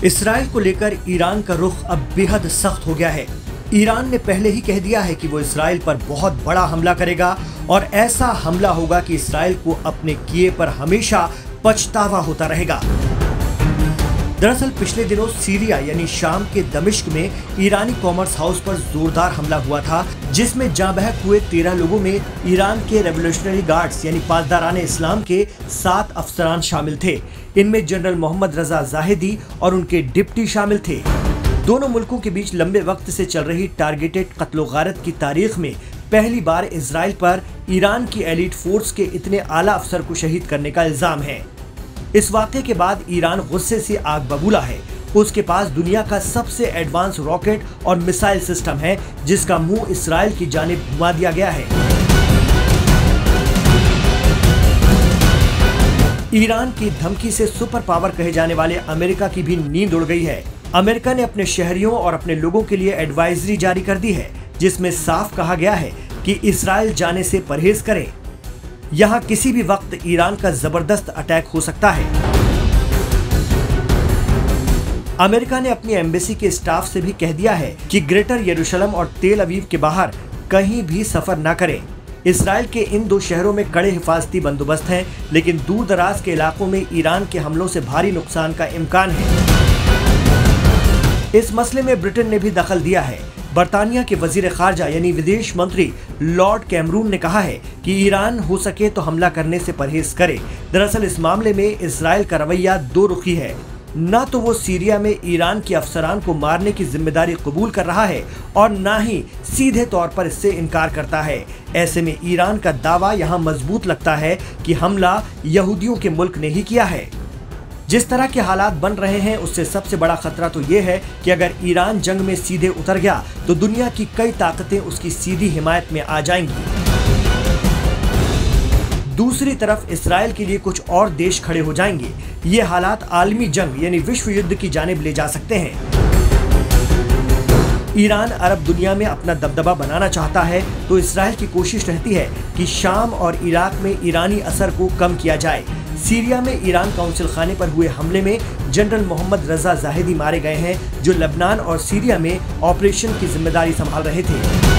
Israel को लेकर Iran का रुख अब बेहद सख्त हो गया है। ईरान ने पहले ही कह दिया है कि वो इसराइल पर बहुत बड़ा हमला करेगा और ऐसा हमला होगा कि इसराइल को अपने किए पर हमेशा पछतावा होता रहेगा। दरअसल पिछले दिनों सीरिया यानी शाम के दमिश्क में ईरानी कॉमर्स हाउस पर जोरदार हमला हुआ था, जिसमें जाँ बहक हुए 13 लोगों में ईरान के रेवोल्यूशनरी गार्ड्स यानी पासदाराने इस्लाम के 7 अफसरान शामिल थे। इनमें जनरल मोहम्मद रजा जाहिदी और उनके डिप्टी शामिल थे। दोनों मुल्कों के बीच लंबे वक्त से चल रही टारगेटेड कत्लो गारत की तारीख में पहली बार इजराइल पर ईरान की एलीट फोर्स के इतने आला अफसर को शहीद करने का इल्जाम है। इस वाक़े के बाद ईरान गुस्से से आग बबूला है। उसके पास दुनिया का सबसे एडवांस रॉकेट और मिसाइल सिस्टम है, जिसका मुंह इसराइल की जानिब घुमा दिया गया है। ईरान की धमकी से सुपर पावर कहे जाने वाले अमेरिका की भी नींद उड़ गई है। अमेरिका ने अपने शहरियों और अपने लोगों के लिए एडवाइजरी जारी कर दी है, जिसमें साफ कहा गया है कि इसराइल जाने से परहेज करें। यहाँ किसी भी वक्त ईरान का जबरदस्त अटैक हो सकता है। अमेरिका ने अपनी एम्बेसी के स्टाफ से भी कह दिया है कि ग्रेटर यरूशलेम और तेल अवीव के बाहर कहीं भी सफर न करें। इसराइल के इन 2 शहरों में कड़े हिफाजती बंदोबस्त हैं, लेकिन दूर दराज के इलाकों में ईरान के हमलों से भारी नुकसान का इम्कान है। इस मसले में ब्रिटेन ने भी दखल दिया है। बरतानिया के वजीर खारजा यानी विदेश मंत्री लॉर्ड कैमरून ने कहा है कि ईरान हो सके तो हमला करने से परहेज करे। दरअसल इस मामले में इसराइल का रवैया दो रुखी है। न तो वो सीरिया में ईरान के अफसरान को मारने की जिम्मेदारी कबूल कर रहा है और न ही सीधे तौर पर इससे इनकार करता है। ऐसे में ईरान का दावा यहाँ मजबूत लगता है कि हमला यहूदियों के मुल्क ने ही किया है। जिस तरह के हालात बन रहे हैं, उससे सबसे बड़ा खतरा तो ये है कि अगर ईरान जंग में सीधे उतर गया तो दुनिया की कई ताकतें उसकी सीधी हिमायत में आ जाएंगी। दूसरी तरफ इसराइल के लिए कुछ और देश खड़े हो जाएंगे। ये हालात आलमी जंग यानी विश्व युद्ध की जानिब ले जा सकते हैं। ईरान अरब दुनिया में अपना दबदबा बनाना चाहता है, तो इसराइल की कोशिश रहती है कि शाम और इराक में ईरानी असर को कम किया जाए। सीरिया में ईरान काउंसिल खाने पर हुए हमले में जनरल मोहम्मद रजा जाहिदी मारे गए हैं, जो लेबनान और सीरिया में ऑपरेशन की जिम्मेदारी संभाल रहे थे।